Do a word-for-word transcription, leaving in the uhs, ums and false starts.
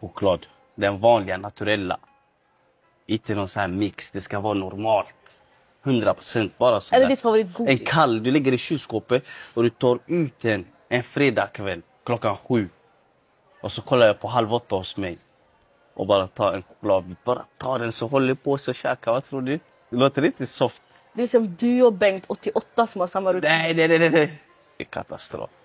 choklad. Den vanliga, naturella. Inte någon sån här mix. Det ska vara normalt. hundra procent bara sådär. Är det ditt favoritgodis? En kall, du lägger i kylskåpet och du tar ut den en fredagkväll klockan sju. Och så kollar jag på halv åtta hos mig. Och bara tar en chokladbit. Bara ta den så håller på så käka. Vad tror du? Det låter lite soft. Det är som du och Bengt åttioåtta som har samma rutin. Nej, nej, nej, nej. Det är katastrof.